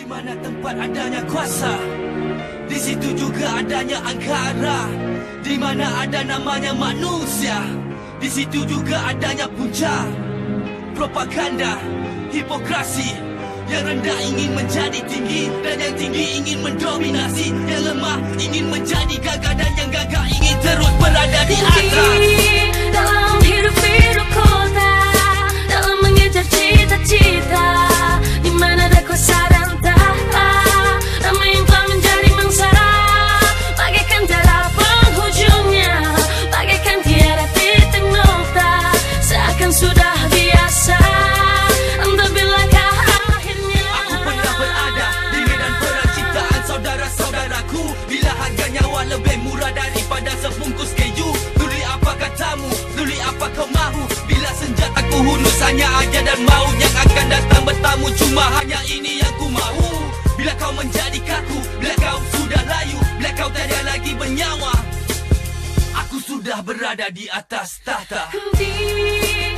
Di mana tempat adanya kuasa, di situ juga adanya angkara. Di mana ada namanya manusia, di situ juga adanya punca. Propaganda, hipokrasi. Yang rendah ingin menjadi tinggi, dan yang tinggi ingin mendominasi. Yang lemah ingin menjadi gagah, dan yang gagah ingin terus berada di atas. Dalam hidup kota, dalam mengejar cita-cita, di mana ada kuasa dan tahta, ramai yang telah menjadi mangsa. Bagaikan tiada penghujungnya, bagaikan tiada titik nokta, seakan sudah biasa. Entah bilakah akhirnya. Aku pernah berada di medan perang ciptaan saudara-saudaraku. Bila harga nyawa lebih murah daripada sebungkus keju. Tuli apa katamu, tuli apa kau mahu. Bila senjataku hunus hanya aja dan maut yang akan datang bertamu. Cuma hanya ini yang ku mahu. Bila kau menjadi kaku, bila kau sudah layu, bila kau tiada lagi bernyawa, aku sudah berada di atas tahta. Ku di